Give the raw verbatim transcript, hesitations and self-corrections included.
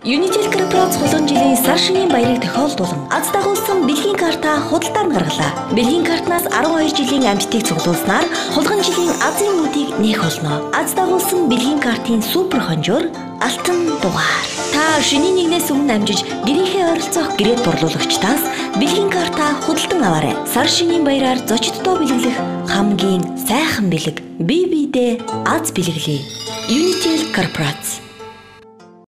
Unitel Corporate хулган жилийн сар шинийн баярыг тохиолдуулан аз дагуулсан бэлгийн карта худалдаанд гаргалаа. Бэлгийн картнаас арван хоёр жилийн амжилтыг цуглуулснаар хулган жилийн азийн мүүдийг нээх болно. Аз дагуулсан бэлгийн картын супер хонжоор алтан дугаар. Та шинийн нэгнээс өмнө амжиж гэрийнхээ ойролцоох гэрээд борлуулагчдаас бэлгийн карта худалдан аваарай. Сар шинийн баяраар зочдтоо бэлгэлэх хамгийн сайхан бэлэг бие биедээ аз бэлгэлье. Unitel Corporate.